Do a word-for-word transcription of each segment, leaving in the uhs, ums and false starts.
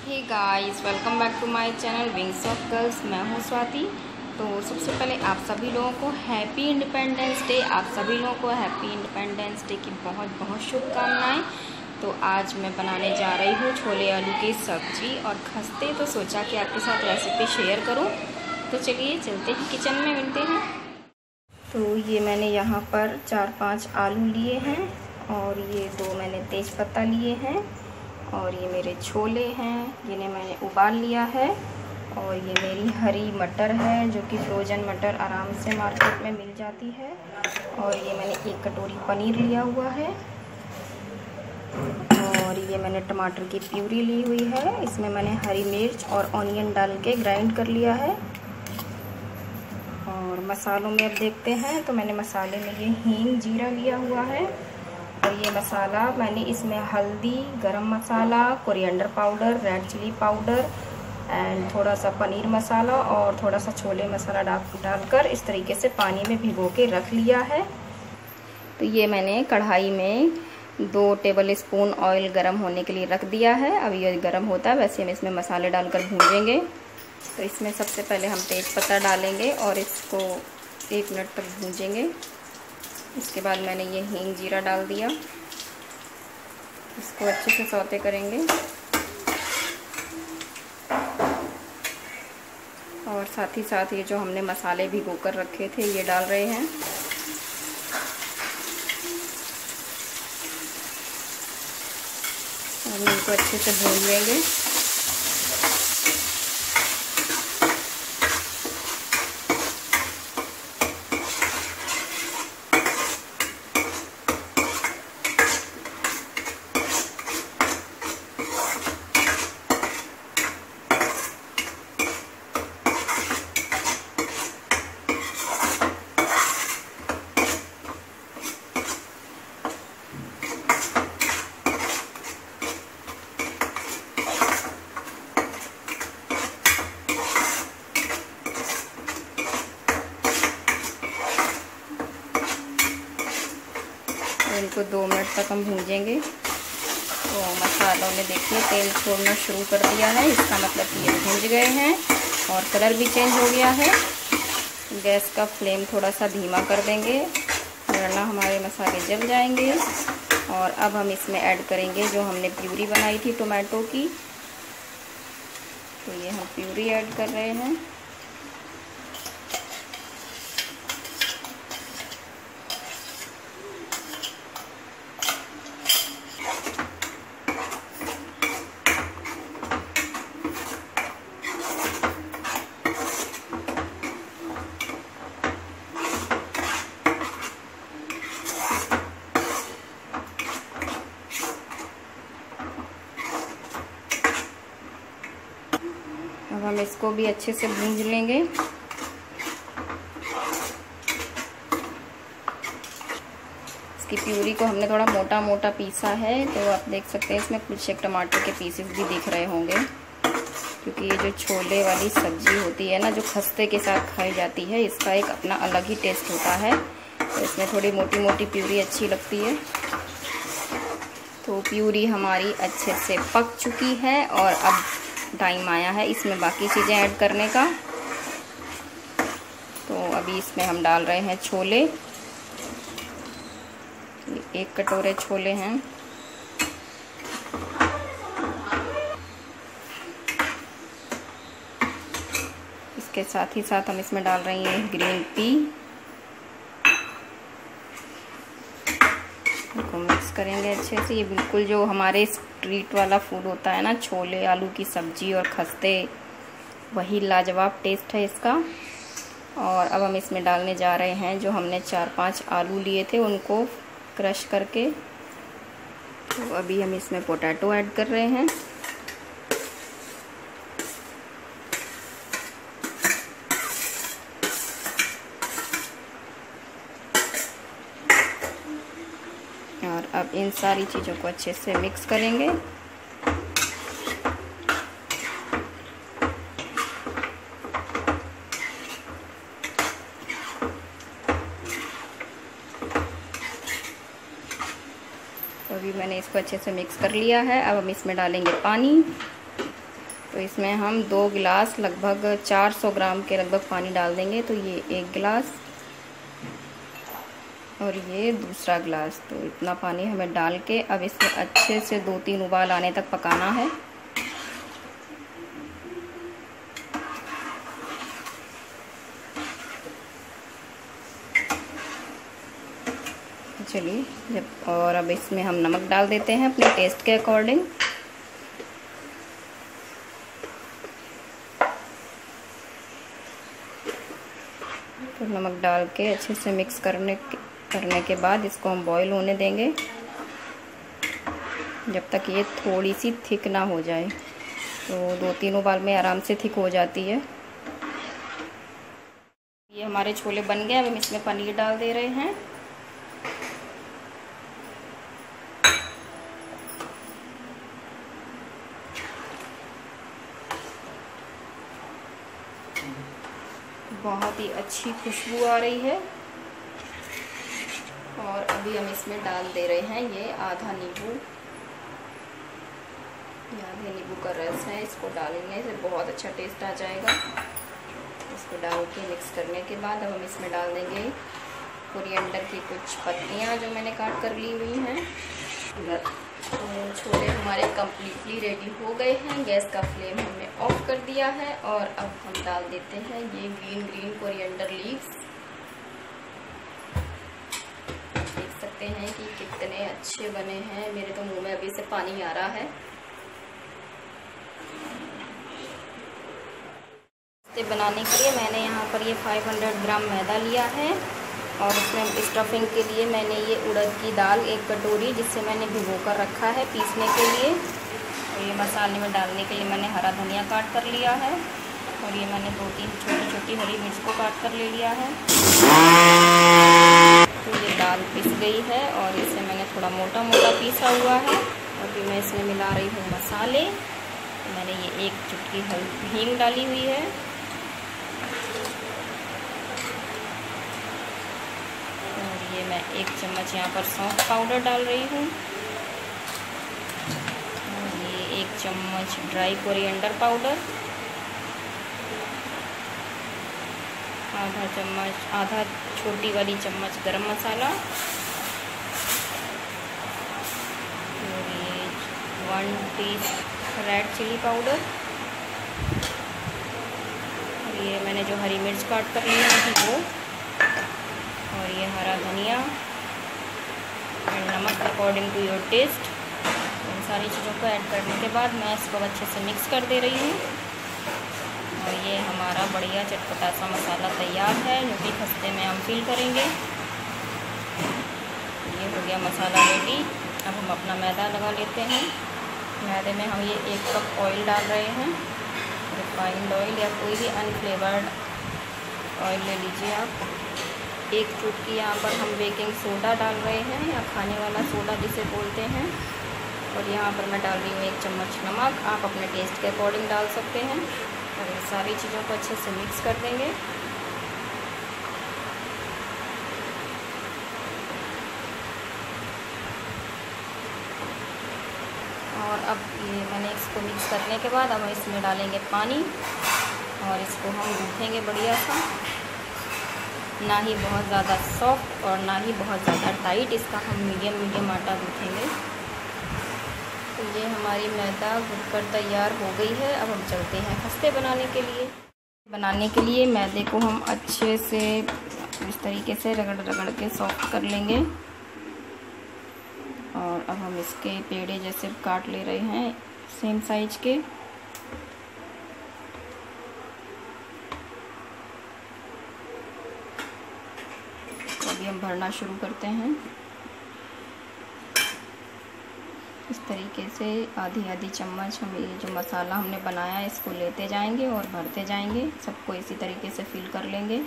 Hey guys, welcome back to my channel wings of girls. मैं हूँ स्वाति। तो सबसे पहले आप सभी लोगों को हैप्पी इंडिपेंडेंस डे। आप सभी लोगों को हैप्पी इंडिपेंडेंस डे की बहुत बहुत शुभकामनाएं। तो आज मैं बनाने जा रही हूँ छोले आलू की सब्जी और खस्ते। तो सोचा कि आपके साथ रेसिपी शेयर करूँ। तो चलिए चलते हैं किचन में, मिलते हैं। तो ये मैंने यहाँ पर चार पाँच आलू लिए हैं और ये दो मैंने तेज पत्ता लिए हैं और ये मेरे छोले हैं जिन्हें मैंने उबाल लिया है। और ये मेरी हरी मटर है जो कि फ्रोज़न मटर आराम से मार्केट में मिल जाती है। और ये मैंने एक कटोरी पनीर लिया हुआ है और ये मैंने टमाटर की प्यूरी ली हुई है। इसमें मैंने हरी मिर्च और ऑनियन डाल के ग्राइंड कर लिया है। और मसालों में अब देखते हैं। तो मैंने मसाले में ये हींग जीरा लिया हुआ है और ये मसाला मैंने इसमें हल्दी, garam masala, coriander powder, red chilli powder and थोड़ा सा पनीर मसाला और थोड़ा सा छोले मसाला डाल डालकर इस तरीके से पानी में भिगो के रख लिया है। तो ये मैंने कढ़ाई में दो टेबल स्पून ऑयल गरम होने के लिए रख दिया है। अब ये गरम होता है वैसे हम इसमें मसाले डालकर भूनेंगे। तो इसमें सबसे पहले हम तेज पत्ता डालेंगे और इसको एक मिनट तक भूनेंगे। इसके बाद मैंने ये हींग जीरा डाल दिया। इसको अच्छे से सौते करेंगे और साथ ही साथ ये जो हमने मसाले भिगो कर रखे थे ये डाल रहे हैं। हम इनको अच्छे से भून लेंगे। इनको दो मिनट तक हम भूनेंगे। तो मसालों ने देखिए तेल छोड़ना शुरू कर दिया है। इसका मतलब कि ये भून गए हैं और कलर भी चेंज हो गया है। गैस का फ्लेम थोड़ा सा धीमा कर देंगे वरना हमारे मसाले जल जाएंगे। और अब हम इसमें ऐड करेंगे जो हमने प्यूरी बनाई थी टोमेटो की। तो ये हम प्यूरी ऐड कर रहे हैं। अब हम इसको भी अच्छे से भूंज लेंगे। इसकी प्यूरी को हमने थोड़ा मोटा मोटा पीसा है। तो आप देख सकते हैं इसमें कुछ एक टमाटर के पीसेस भी दिख रहे होंगे क्योंकि ये जो छोले वाली सब्जी होती है ना जो खस्ते के साथ खाई जाती है इसका एक अपना अलग ही टेस्ट होता है। तो इसमें थोड़ी मोटी मोटी प्यूरी अच्छी लगती है। तो प्यूरी हमारी अच्छे से पक चुकी है और अब टाइम आया है इसमें बाकी चीज़ें ऐड करने का। तो अभी इसमें हम डाल रहे हैं छोले। एक कटोरे छोले हैं। इसके साथ ही साथ हम इसमें डाल रहे हैं ग्रीन पी। इनको मिक्स करेंगे अच्छे से। ये बिल्कुल जो हमारे स्ट्रीट वाला फूड होता है ना छोले आलू की सब्जी और खस्ते, वही लाजवाब टेस्ट है इसका। और अब हम इसमें डालने जा रहे हैं जो हमने चार पांच आलू लिए थे उनको क्रश करके। तो अभी हम इसमें पोटैटो ऐड कर रहे हैं। और अब इन सारी चीज़ों को अच्छे से मिक्स करेंगे। तो अभी मैंने इसको अच्छे से मिक्स कर लिया है। अब हम इसमें डालेंगे पानी। तो इसमें हम दो गिलास लगभग चार सौ ग्राम के लगभग पानी डाल देंगे। तो ये एक गिलास और ये दूसरा गिलास, तो इतना पानी हमें डाल के अब इसे अच्छे से दो तीन उबाल आने तक पकाना है। चलिए जब, और अब इसमें हम नमक डाल देते हैं अपने टेस्ट के अकॉर्डिंग। तो नमक डाल के अच्छे से मिक्स करने करने के बाद इसको हम बॉईल होने देंगे जब तक ये थोड़ी सी थिक ना हो जाए। तो दो तीन उबाल में आराम से थिक हो जाती है। ये हमारे छोले बन गए। अब हम इसमें पनीर डाल दे रहे हैं। बहुत ही अच्छी खुशबू आ रही है। और अभी हम इसमें डाल दे रहे हैं ये आधा नींबू, आधे नींबू का रस है। इसको डालने से बहुत अच्छा टेस्ट आ जाएगा। इसको डाल के मिक्स करने के बाद अब हम इसमें डाल देंगे कोरिएंडर की कुछ पत्तियां जो मैंने काट कर ली हुई हैं। तो छोले हमारे कम्प्लीटली रेडी हो गए हैं। गैस का फ्लेम हमने ऑफ कर दिया है और अब हम डाल देते हैं ये ग्रीन ग्रीन कोरिएंडर लीव्स। देख सकते हैं कि कितने अच्छे बने हैं। मेरे तो मुंह में अभी से पानी आ रहा है। इसे बनाने के लिए मैंने यहाँ पर ये पाँच सौ ग्राम मैदा लिया है और उसमें स्टफिंग के लिए मैंने ये उड़द की दाल एक कटोरी, जिससे मैंने भिगो कर रखा है पीसने के लिए। और ये मसाले में डालने के लिए मैंने हरा धनिया काट कर लिया है और ये मैंने दो तीन छोटी छोटी हरी मिर्च को काट कर ले लिया है। तो ये दाल पिस गई है और इसे मैंने थोड़ा मोटा मोटा पीसा हुआ है। और फिर मैं इसमें मिला रही हूँ मसाले। तो मैंने ये एक चुटकी हल्दी हींग डाली हुई है और ये मैं एक चम्मच यहाँ पर सौंफ पाउडर डाल रही हूँ और ये एक चम्मच ड्राई कोरिएंडर पाउडर, आधा चम्मच आधा छोटी वाली चम्मच गरम मसाला और ये one tea red chilli powder और ये मैंने जो हरी मिर्च काट कर ली थी वो, और ये हरा धनिया और नमक अकॉर्डिंग टू योर टेस्ट। इन सारी चीज़ों को ऐड करने के बाद मैं इसको अच्छे से मिक्स कर दे रही हूँ और ये हमारा बढ़िया चटपटा सा मसाला तैयार है जो कि खस्ते में हम फिल करेंगे। ये हो गया मसाला रेडी। अब हम अपना मैदा लगा लेते हैं। मैदे में हम ये एक कप ऑयल डाल रहे हैं, रिफाइंड ऑयल या कोई भी अनफ्लेवर्ड ऑयल ले लीजिए आप। एक चुटकी यहाँ पर हम बेकिंग सोडा डाल रहे हैं या खाने वाला सोडा जिसे बोलते हैं। और यहाँ पर मैं डाल रही हूँ एक चम्मच नमक, आप अपने टेस्ट के अकॉर्डिंग डाल सकते हैं। और इन सारी चीज़ों को अच्छे से मिक्स कर देंगे। और अब ये मैंने इसको मिक्स करने के बाद अब हम इसमें डालेंगे पानी और इसको हम गूँथेंगे बढ़िया सा, ना ही बहुत ज़्यादा सॉफ्ट और ना ही बहुत ज़्यादा टाइट। इसका हम मीडियम मीडियम आटा गूँथेंगे। तो ये हमारी मैदा गूँथ कर तैयार हो गई है। अब हम चलते हैं खस्ते बनाने के लिए। बनाने के लिए मैदे को हम अच्छे से इस तरीके से रगड़ रगड़ के सॉफ्ट कर लेंगे। और अब हम इसके पेड़े जैसे काट ले रहे हैं सेम साइज के। तो अभी हम भरना शुरू करते हैं। इस तरीके से आधी आधी चम्मच हम ये जो मसाला हमने बनाया है इसको लेते जाएंगे और भरते जाएंगे। सबको इसी तरीके से फिल कर लेंगे।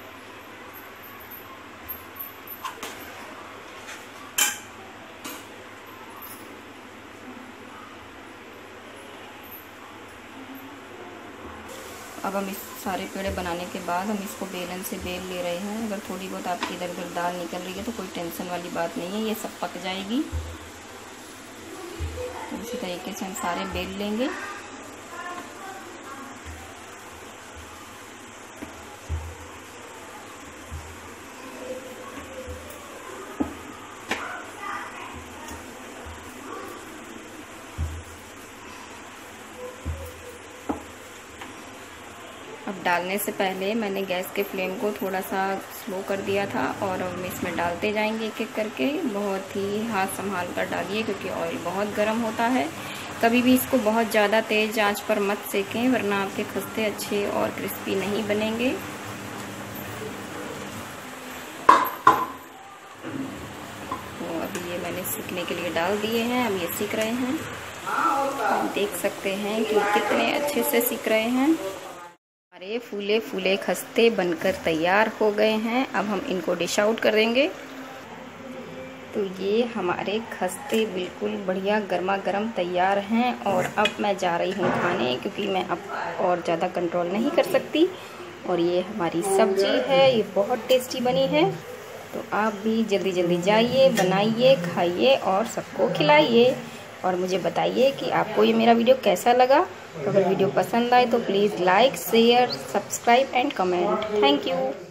अब हम इस सारे पेड़े बनाने के बाद हम इसको बेलन से बेल ले रहे हैं। अगर थोड़ी बहुत आपकी इधर उधर दाल निकल रही है तो कोई टेंशन वाली बात नहीं है, ये सब पक जाएगी। इसी तरीके से हम सारे बेल लेंगे। अब डालने से पहले मैंने गैस के फ्लेम को थोड़ा सा स्लो कर दिया था और अब हम इसमें डालते जाएंगे एक एक करके। बहुत ही हाथ संभाल कर डालिए क्योंकि ऑयल बहुत गर्म होता है। कभी भी इसको बहुत ज़्यादा तेज़ आंच पर मत सेकें, वरना आपके खस्ते अच्छे और क्रिस्पी नहीं बनेंगे। तो अभी ये मैंने सीखने के लिए डाल दिए हैं, अब ये सीख रहे हैं। आप देख सकते हैं कि कितने अच्छे से सीख रहे हैं। हमारे फूले फूले खस्ते बनकर तैयार हो गए हैं। अब हम इनको डिश आउट कर देंगे। तो ये हमारे खस्ते बिल्कुल बढ़िया गर्मा गर्म तैयार हैं और अब मैं जा रही हूँ खाने, क्योंकि मैं अब और ज़्यादा कंट्रोल नहीं कर सकती। और ये हमारी सब्जी है, ये बहुत टेस्टी बनी है। तो आप भी जल्दी जल्दी जाइए, बनाइए, खाइए और सबको खिलाइए। और मुझे बताइए कि आपको ये मेरा वीडियो कैसा लगा। तो अगर वीडियो पसंद आए तो please like, share, subscribe and comment. Thank you.